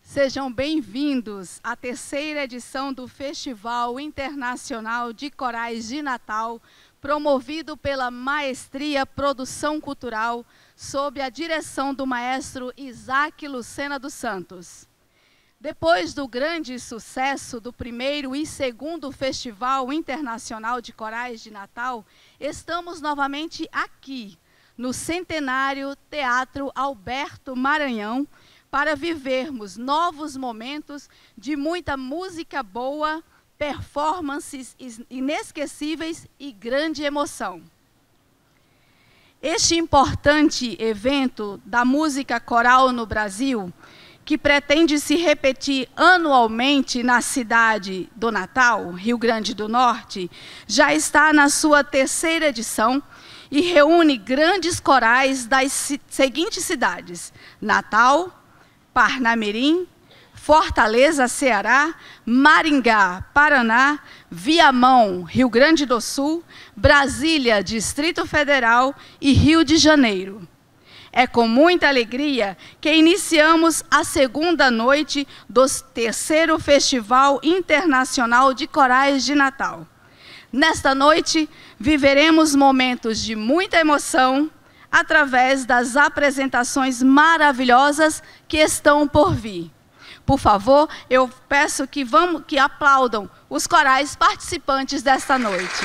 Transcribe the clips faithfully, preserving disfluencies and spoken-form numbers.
Sejam bem-vindos à terceira edição do Festival Internacional de Corais de Natal, promovido pela Maestria Produção Cultural, sob a direção do maestro Isaac Lucena dos Santos. Depois do grande sucesso do primeiro e segundo Festival Internacional de Corais de Natal, estamos novamente aqui, no Centenário Teatro Alberto Maranhão, para vivermos novos momentos de muita música boa, performances inesquecíveis e grande emoção. Este importante evento da música coral no Brasil, que pretende se repetir anualmente na cidade do Natal, Rio Grande do Norte, já está na sua terceira edição e reúne grandes corais das seguintes cidades: Natal, Parnamirim, Fortaleza, Ceará, Maringá, Paraná, Viamão, Rio Grande do Sul, Brasília, Distrito Federal e Rio de Janeiro. É com muita alegria que iniciamos a segunda noite do terceiro Festival Internacional de Corais de Natal. Nesta noite, viveremos momentos de muita emoção, através das apresentações maravilhosas que estão por vir. Por favor, eu peço que, vamos, que aplaudam os corais participantes desta noite.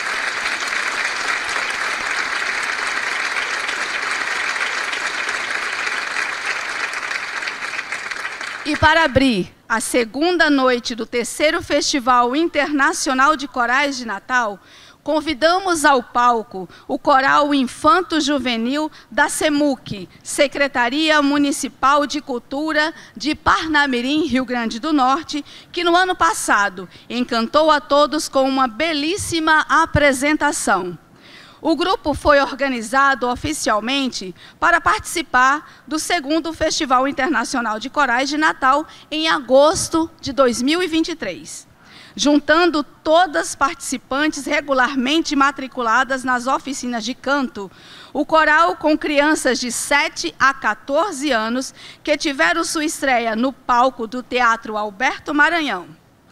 E para abrir a segunda noite do terceiro Festival Internacional de Corais de Natal, convidamos ao palco o Coral Infanto Juvenil da SEMUC, Secretaria Municipal de Cultura de Parnamirim, Rio Grande do Norte, que no ano passado encantou a todos com uma belíssima apresentação. O grupo foi organizado oficialmente para participar do segundo Festival Internacional de Corais de Natal em agosto de dois mil e vinte e três. Juntando todas as participantes regularmente matriculadas nas oficinas de canto, o coral com crianças de sete a quatorze anos que tiveram sua estreia no palco do Teatro Alberto Maranhão.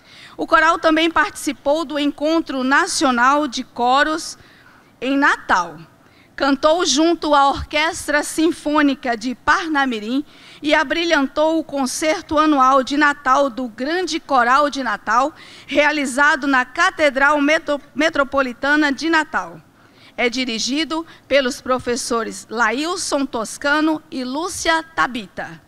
O coral também participou do Encontro Nacional de Coros em Natal. Cantou junto à Orquestra Sinfônica de Parnamirim e abrilhantou o concerto anual de Natal do Grande Coral de Natal, realizado na Catedral Metro Metropolitana de Natal. É dirigido pelos professores Lailson Toscano e Lúcia Tabita.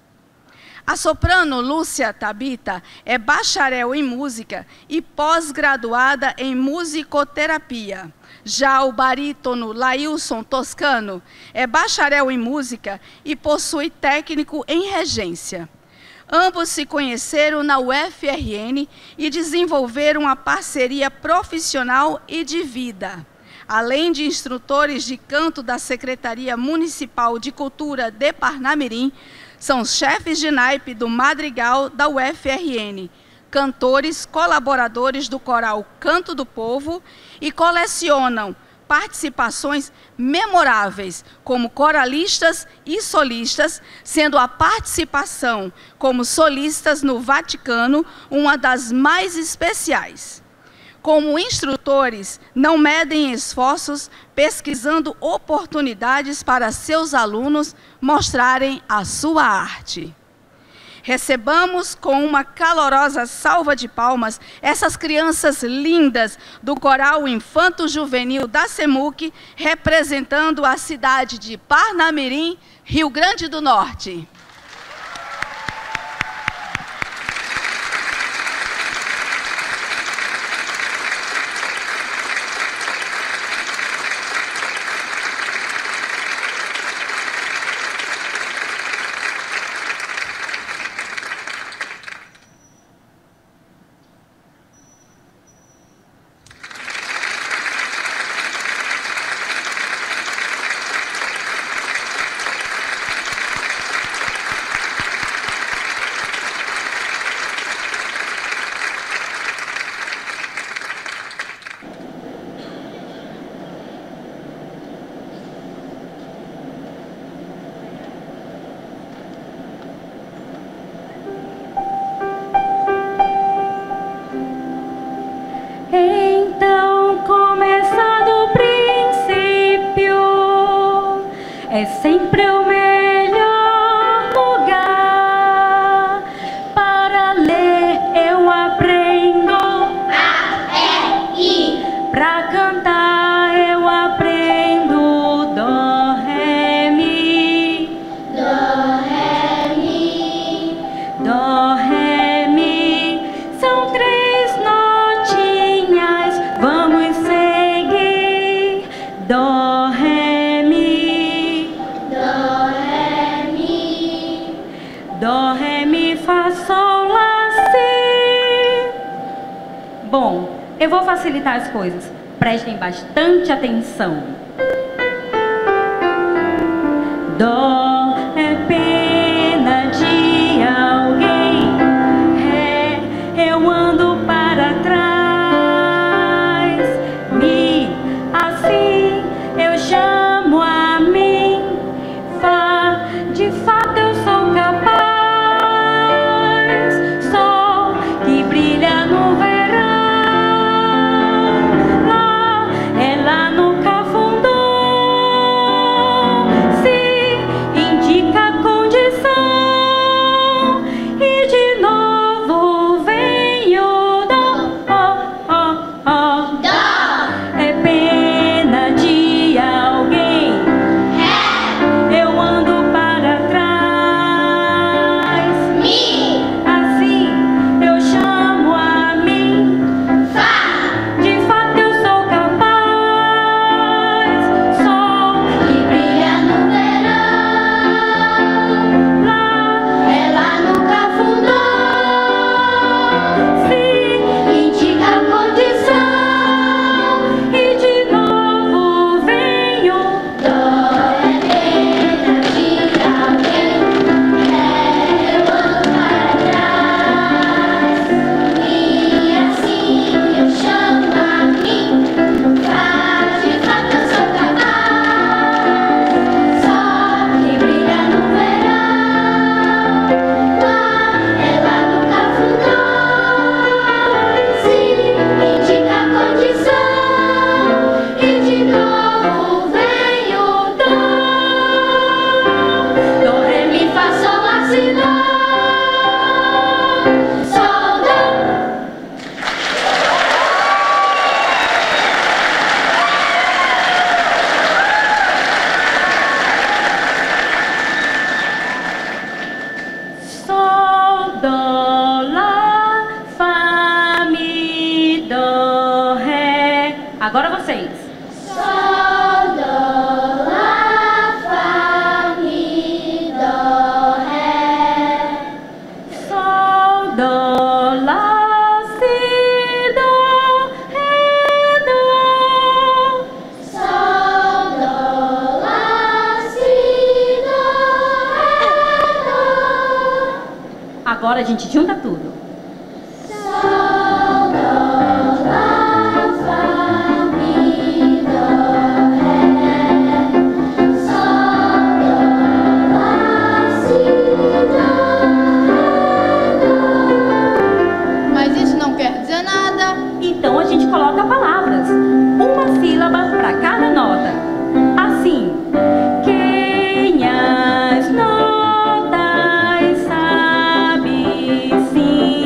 A soprano Lúcia Tabita é bacharel em música e pós-graduada em musicoterapia. Já o barítono Lailson Toscano é bacharel em música e possui técnico em regência. Ambos se conheceram na U F R N e desenvolveram uma parceria profissional e de vida. Além de instrutores de canto da Secretaria Municipal de Cultura de Parnamirim, são chefes de naipe do Madrigal da U F R N, cantores, colaboradores do coral Canto do Povo e colecionam participações memoráveis como coralistas e solistas, sendo a participação como solistas no Vaticano uma das mais especiais. Como instrutores, não medem esforços pesquisando oportunidades para seus alunos mostrarem a sua arte. Recebamos com uma calorosa salva de palmas essas crianças lindas do Coral Infanto Juvenil da SEMUC, representando a cidade de Parnamirim, Rio Grande do Norte. é sempre o melhor lugar. Para ler eu aprendo. A, E, I. Pra cantar eu aprendo. Dó, Ré, Mi. Dó, Ré, Mi. Dó, Ré, Mi. São três notinhas. Vamos seguir. Dó, Ré, Mi. Dó, Ré, Mi. Dó, Ré, Mi, Fá, Sol, Lá, Si. Bom, eu vou facilitar as coisas. Prestem bastante atenção. Dó é pena de alguém. Ré, eu ando para trás. Mi, assim eu chamo a mim. Fá, de fato eu sou capaz. Sol, que brilha no verão. Lá, é lá no cafundó. Si, indica a condição. E de novo vem o dó. Oh, oh, oh. Dó é pena de alguém. Ré, eu ando para trás. Mi, assim eu chamo a mim. Fá, de fato eu sou capaz. Sol, que brilha no verão. Lá, é lá no cafundó. Si, indica a condição. E de novo vem o dó. É pena de alguém. Ré, eu ando para trás. Mi, assim eu chamo a mim. Fá, de fato eu sou capaz. Sol, que brilha no verão. Lá, é lá no cafundó. Si, indica a condição. E de novo vem o dó. Dó, Ré, Mi, Fá, Sol, Lá, Si, Dó. Sol, Dó. Sol, Dó, Lá, Fá, Mi, Dó, Ré. Agora vocês. Sol, Dó, Lá, Fá, Mi, Dó, Ré. Sol, Dó, Lá, Si, Dó, Ré, Dó. Sol, Dó, Lá, Si, Dó, Ré, Dó. Agora a gente junta tudo. Sol, Dó, Lá, Fá, Mi, Dó, Ré. Sol, Dó, Lá, Si, Dó, Ré, Dó. Mas isso não quer dizer nada. Então a gente coloca palavras, uma sílaba para cada nota. Assim, quem as notas sabe sim.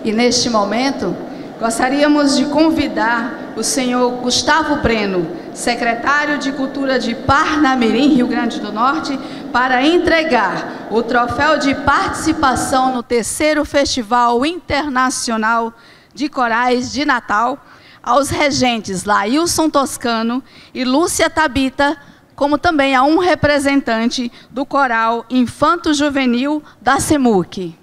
E neste momento, gostaríamos de convidar o senhor Gustavo Breno, secretário de Cultura de Parnamirim, Rio Grande do Norte, para entregar o troféu de participação no terceiro Festival Internacional de Corais de Natal aos regentes Laílson Toscano e Lúcia Tabita, como também a um representante do coral Infanto Juvenil da SEMUC.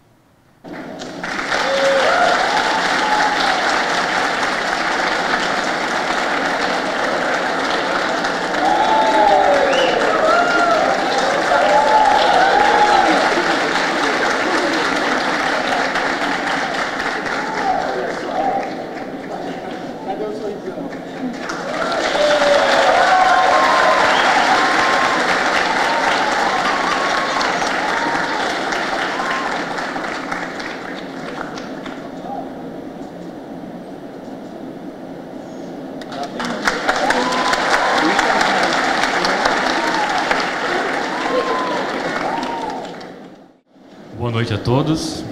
Boa noite a todos.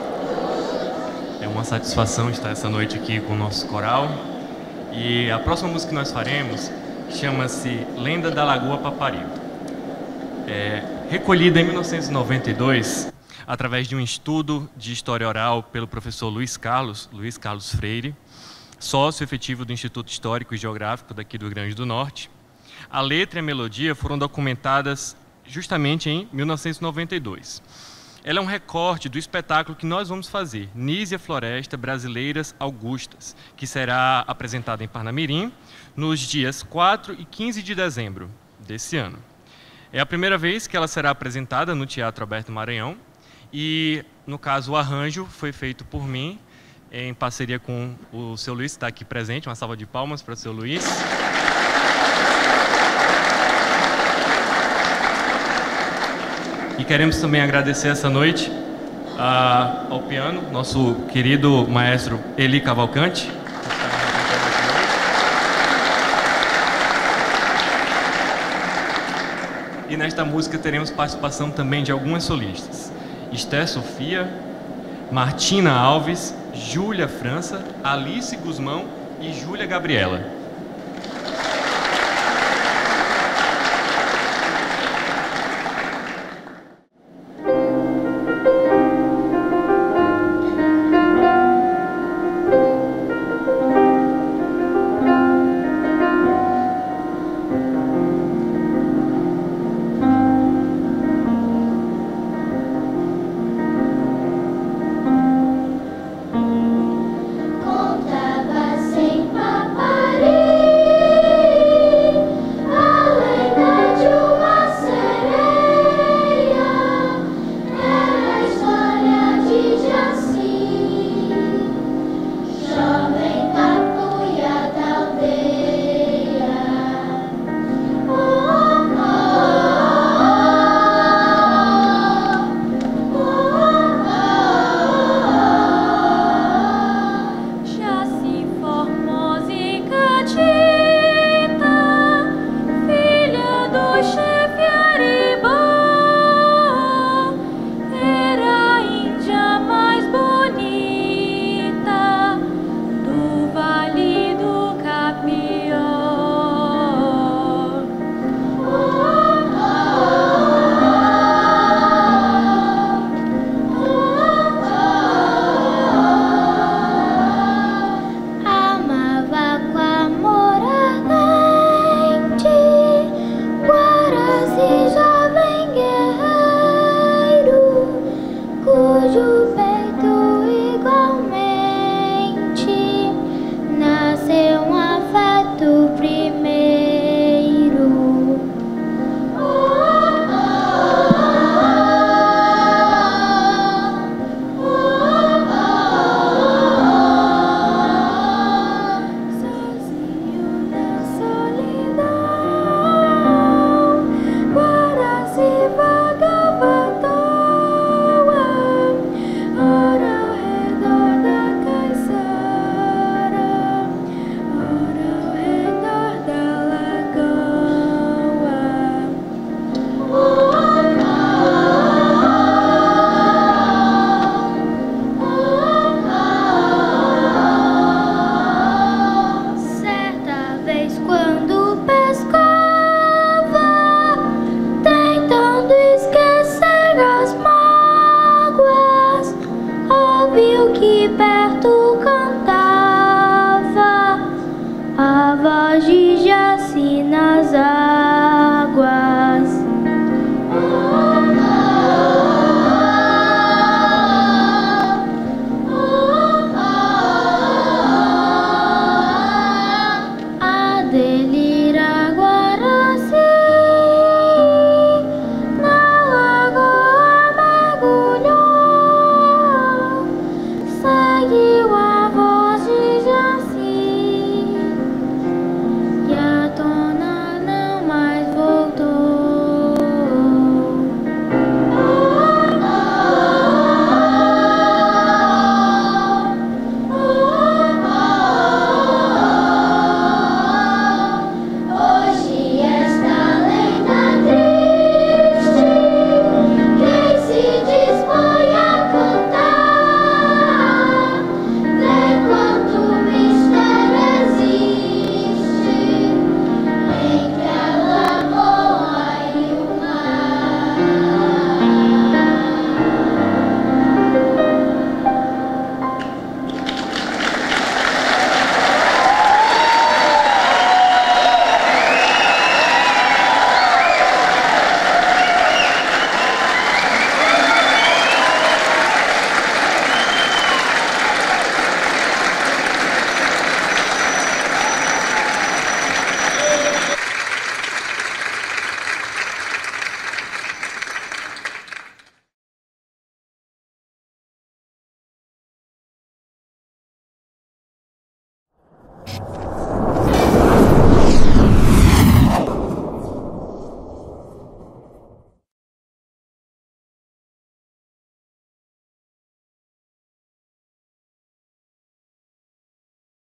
É uma satisfação estar essa noite aqui com o nosso coral. E a próxima música que nós faremos chama-se Lenda da Lagoa Papariu. É recolhida em mil novecentos e noventa e dois através de um estudo de história oral pelo professor Luiz Carlos, Luiz Carlos Freire, sócio efetivo do Instituto Histórico e Geográfico daqui do Rio Grande do Norte. A letra e a melodia foram documentadas justamente em mil novecentos e noventa e dois. Ela é um recorte do espetáculo que nós vamos fazer, Nísia Floresta Brasileiras Augustas, que será apresentado em Parnamirim nos dias quatro e quinze de dezembro desse ano. É a primeira vez que ela será apresentada no Teatro Alberto Maranhão e, no caso, o arranjo foi feito por mim, em parceria com o seu Luiz, que está aqui presente. Uma salva de palmas para o seu Luiz. E queremos também agradecer essa noite a, ao piano, nosso querido maestro Eli Cavalcante. E nesta música teremos participação também de algumas solistas. Esther Sofia, Martina Alves, Júlia França, Alice Guzmão e Júlia Gabriela.